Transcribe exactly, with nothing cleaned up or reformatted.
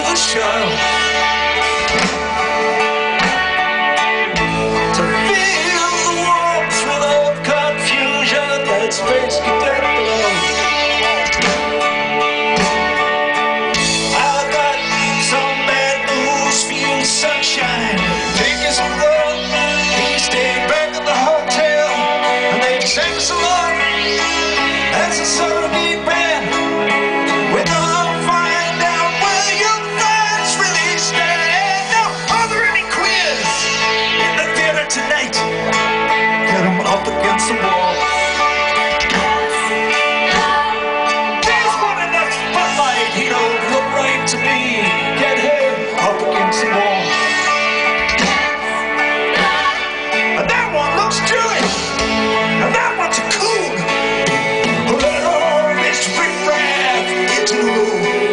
foolish child to fill the walls full of confusion that space could get below. I got some bad news for you, sunshine. Take us a road. He stayed back at the hotel, and they sang us along as the sun beat band. We're gonna find out where your fans really stand. Now, are there any queers in the theater tonight? Get them up against the wall. There's one in that spotlight, he don't look right to me. Get him up against the wall. And that one looks Jewish, and that one's a coon. Let all this riffraff into the room.